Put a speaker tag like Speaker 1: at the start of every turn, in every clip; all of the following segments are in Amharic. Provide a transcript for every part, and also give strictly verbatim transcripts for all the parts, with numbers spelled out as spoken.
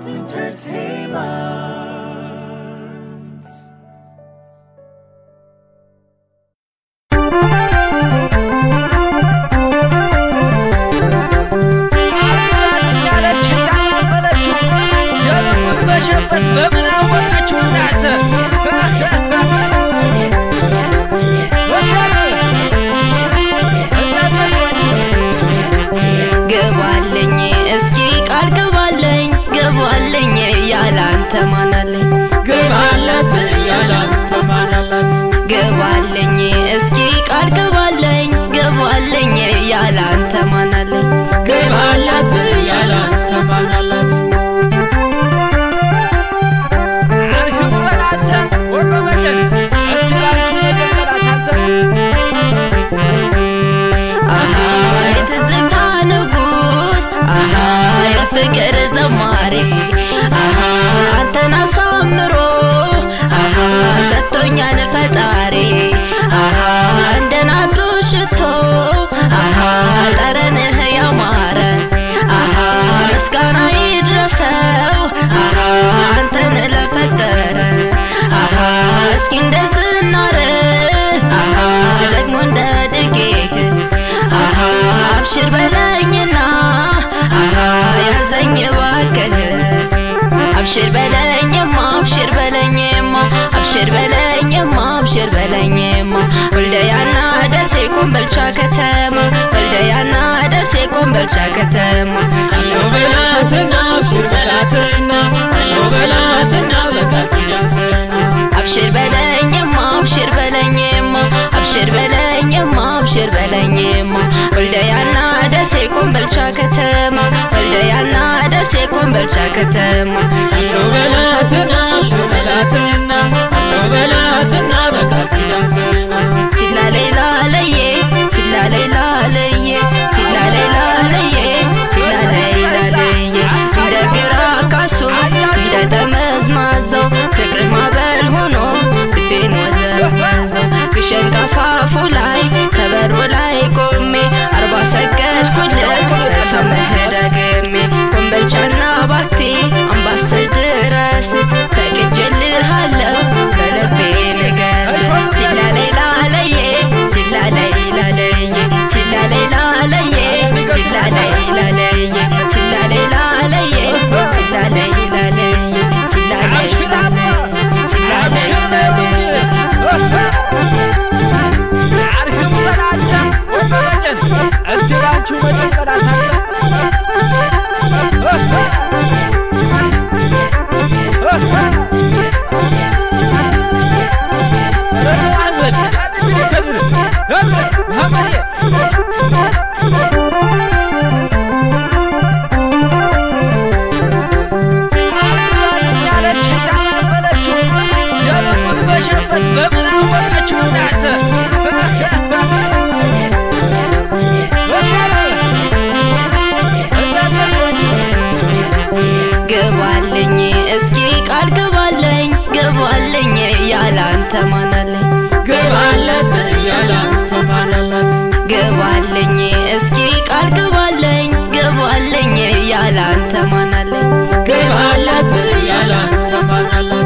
Speaker 1: Hope Entertainment.
Speaker 2: ተማናለኝ ገባለት ያላን ተማናላት ገባለኝ እስኪ ቃል ገባለኝ ገባለኝ ያላን ተማናለኝ ገባለት ያላን ተማናላት አርህቡ በላተ ወቆ መጀን አስተላልኩ የደረራታ አሃ የተዘጋ ንጉስ አሃ የፍቅር ዘማሪ አሃ አንተና ሳምሮ አሃ ሰጥቶኛል ፈጣሪ አሃ እንደናድሮ ሽቶ አሃ ጠረንህ ያማረ አሃ ምስጋና ይድረሰው አሃ አንተን ለፈጠረ አሃ እስኪ እንደዝናረ አሃ ደግሞ እንደድጌህ አሃ አብሽር በለኝና አሃ ያዘኝ ባክህ አብሽር በለኝማ አብሽር በለኝማ አብሽር በለኝማ አብሽር በለኝማ ወልደያና ደሴ ኮምቦልቻ ከተማ ወልደያና ደሴ ኮምቦልቻ ከተማ አለው በላትና አብሽር በላትና አለው በላትና በቃልኪዳንሰና አብሽር በለኝማ አብሽር በለኝማ አብሽር በለኝማ አብሽር በለኝማ ወልደያና ደሴ ኮምቦልቻ ከተማ ወልደያና ደሴ ኮምቦልቻ ከተማ አለው በላትና አብሽር በላትና አለው በላትና በቃልኪዳንሰና ሲላለይላለየ ሲላለይላለየ ሲላለይላለየ ሲላለይላለየ እንደግራ ካሱ እንደተመዝማዘው ፍቅር ማበል ሆኖ ልቤን ወዘወዘው ግሸን ከፋፉ ላይ ከበሩ ላይ ቆሜ አርባ ሰገድኩልህ በሰማህ ደግሜ ኮምቦልቻና ባቲ አምባሰል ድረስ ፈቅጄልሃለሁ በልቤ ንገስ ሲላለይላለየ ሲላለይላለየ ሲላለይላለየ ሲላለይላለየ ሲላለይላለየ ሲላለይላለየ ሲላለይላለየ አርህቡ በላተ ወመጀን አስተላልኩ ወደቀዳታ ገባለኝ እስኪ ቃል ገባለኝ ገባለኝ ያላን ተማናለኝ ገባለት ያላን ተማናላት ገባለኝ እስኪ ቃል ገባለኝ ገባለኝ ያላን ተማናለኝ ገባለት ያላን ተማናላት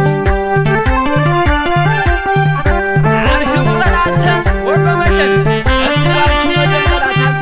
Speaker 2: አርህቡ በላተ ወቆ መጀን አስተላልኩ ወደቀዳታ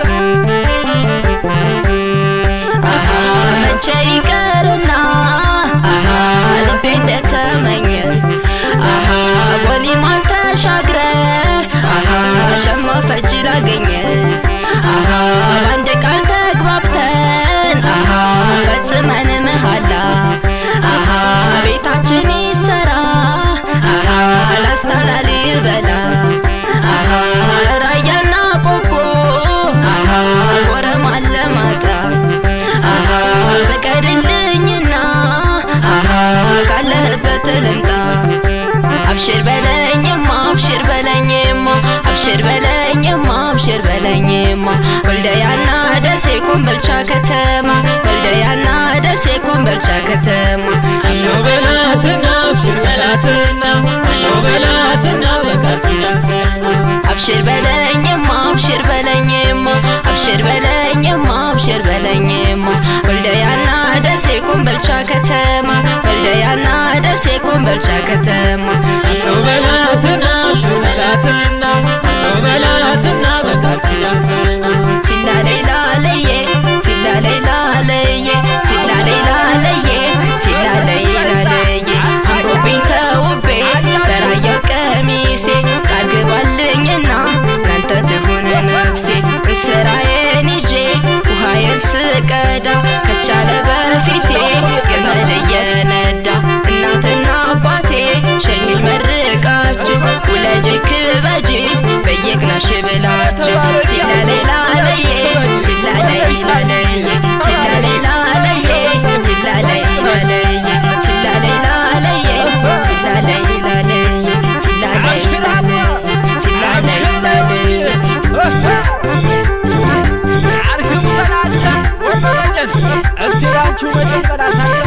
Speaker 2: አሃ መቼ ይቀርና አሃ ልቤ እንደተመኘ አሃ ወሊማን ተሻግረ አሃ ሸማ ፈጅ ላገኘ አሃ በአንድ ቃል ተግባብተን አሃ ፈጽመን መሃላ አሃ ቤታችን ይሰራ አሃ ላስታላል ይበላ አሃ ራያና ቆቦ አሃ ኮረማ ለማጣ አሃ ፍቀድልኝና አሃ ካለህበት ልምጣ አብሽር በለኝማ አብሽር በለኝማ አብሽር በለኝማ አብሽር በለኝማ ወልደያና ደሴ ኮምቦልቻ ከተማ ወልደያና ደሴ ኮምቦልቻ ከተማ አለው በላትና አብሽር በላትና አለው በላትና በቃልኪዳንሰና አብሽር በለኝማ አብሽር በለኝማ አብሽር በለኝማ አብሽር በለኝማ ወልደያና ደሴ ኮምቦልቻ ኮምቦልቻ ከተማ ወልደያና ደሴ ኮምቦልቻ ከተማ
Speaker 1: ነው በላትና ሹመላትና ነው በላትና በካርቲያንሰና
Speaker 2: ሲላሌላ ለየ ሲላሌላ ለየ ሲላሌላ ለየ ሲላሌላ ለየ አምሮብኝ ተውቤ በራያ ቀሚሴ ቃል ገባልኝና ካንተ ትሁን ነፍሴ ስራዬን ይዤ ውሃዬን ስቀዳ ከቻለ በፊቴ ገመድ እየነዳ እናትና አባቴ ሸኙኝ መርቃችሁ ውለጅ ክበጅ በየቅናሽ ብላችሁ ሲላሌላ ለየ ሲላሌላ ለየ ሲላሌላ ለየ ሲላሌላ ለየ ሲላሌላ ለየ ሲላሌላ ለየ ሲላሌላ ለየ ሲላሌላ ለየ
Speaker 1: عاركم بلاتها ومجن استياችሁ መደበራታ